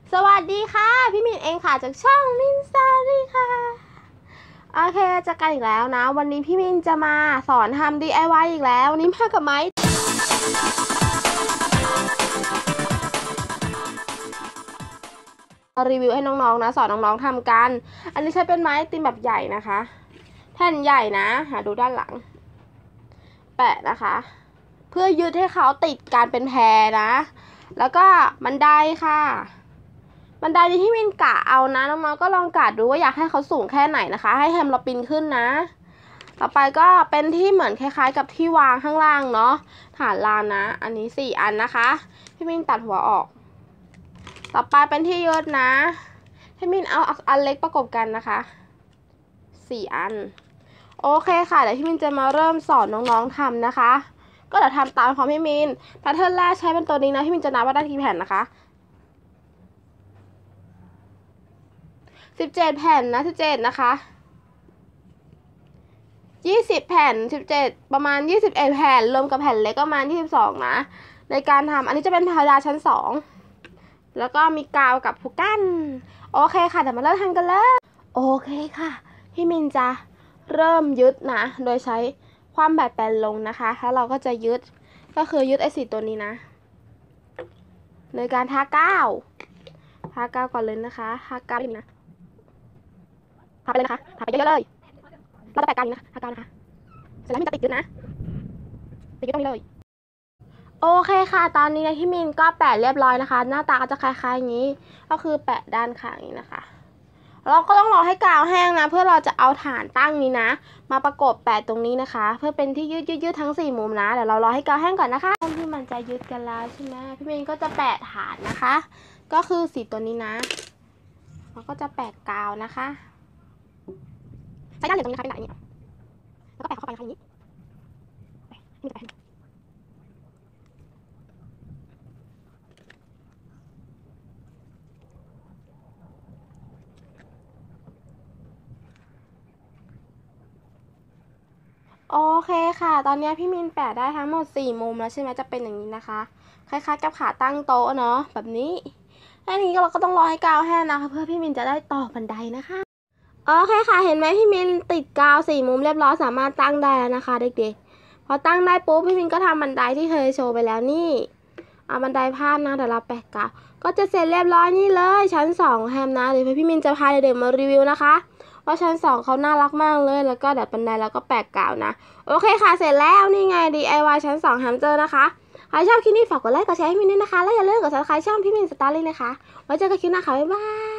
สวัสดีค่ะพี่มินเองค่ะจากช่องมินซารีค่ะโอเคจะกันอีกแล้วนะวันนี้พี่มินจะมาสอนทำ DIY อีกแล้ววันนี้มากับไม้รีวิวให้น้องๆนะสอนน้องๆทำกันอันนี้ใช้เป็นไม้ติมแบบใหญ่นะคะแท่นใหญ่นะดูด้านหลังแปะนะคะเพื่อยึดให้เขาติดการเป็นแพรนะแล้วก็บันไดค่ะบันไดที่มินกะเอานะน้องๆก็ลองกะดูว่าอยากให้เขาสูงแค่ไหนนะคะให้แฮมเราปีนขึ้นนะต่อไปก็เป็นที่เหมือนคล้ายๆกับที่วางข้างล่างเนาะฐานรางนะอันนี้4อันนะคะพี่มินตัดหัวออกต่อไปเป็นที่ยึดนะพี่มินเอาอันเล็กประกบกันนะคะ4อันโอเคค่ะเดี๋ยวพี่มินจะมาเริ่มสอนน้องๆทำนะคะก็เดี๋ยวทำตามของพี่มินแพทเทิร์นแรกใช้เป็นตัวนี้นะพี่มินจะนับว่าได้กี่แผ่นนะคะ17แผ่นนะ17นะคะ20แผ่น17ประมาณ21แผ่นรวมกับแผ่นเล็กก็ประมาณ22นะในการทำอันนี้จะเป็นพาราชั้น2แล้วก็มีกาวกับผูกกั้นโอเคค่ะเดี๋ยวมาเริ่มทำกันเลยโอเคค่ะพี่มินจะเริ่มยึดนะโดยใช้ความแบบแปลนลงนะคะแล้วเราก็จะยึดก็คือยึดไอ้4ตัวนี้นะในการทากาวก่อนเลยนะคะทากาวนะทาไปเลยนะคะทาไปเยอะๆเลยเราจะแปะกาวนี้นะทากาวนะคะเสร็จแล้วมินจะติดยึดนะติดยึดตรงนี้เลยโอเคค่ะตอนนี้นะที่มินก็แปะเรียบร้อยนะคะหน้าตาก็จะคล้ายๆอย่างนี้ก็คือแปะด้านข้างนี้นะคะเราก็ต้องรอให้กาวแห้งนะเพื่อเราจะเอาฐานตั้งนี้นะมาประกบแปะตรงนี้นะคะเพื่อเป็นที่ยืดทั้ง4มุมนะเดี๋ยวเรารอให้กาวแห้งก่อนนะคะที่มันจะยึดกันแล้วใช่ไหมพี่มินก็จะแปะฐานนะคะก็คือ4ตัวนี้นะเราก็จะแปะกาวนะคะใช้ด้านเหลืองตรงนี้นะคะเป็นแบบนี้แล้วก็แปะเข้าไปนะคะอย่างนี้นี่จะแปะโอเคค่ะตอนนี้พี่มินแปะได้ทั้งหมด4มุมแล้วใช่ไหมจะเป็นอย่างนี้นะคะคล้ายๆกับขาตั้งโต๊ะเนาะแบบนี้อันนี้เราก็ต้องรอให้กาวแห้งนะคะเพื่อพี่มินจะได้ต่อบันไดนะคะโอเคค่ะเห็นไหมพี่มินติดกาว4มุมเรียบร้อยสามารถตั้งได้แล้วนะคะเด็กๆพอตั้งได้ปุ๊บพี่มินก็ทำบันไดที่เคยโชว์ไปแล้วนี่เอาบันไดพาดนะเดี๋ยวเราแปะกาวก็จะเสร็จเรียบร้อยนี่เลยชั้น2แฮมนะเดี๋ยวพี่มินจะพาเด็กๆมารีวิวนะคะว่าชั้น2เขาน่ารักมากเลยแล้วก็เดี๋ยวบันไดเราก็แปะกาวนะโอเคค่ะเสร็จแล้วนี่ไง DIY ชั้น2แฮมเจอนะคะใครชอบคลิปนี้ฝากกดไลค์กดแชร์ให้มินด้วยนะคะและอย่าลืมกด subscribe ช่องพี่มินสตอรี่นะคะไว้เจอกันคลิปหน้าค่ะบ๊ายบาย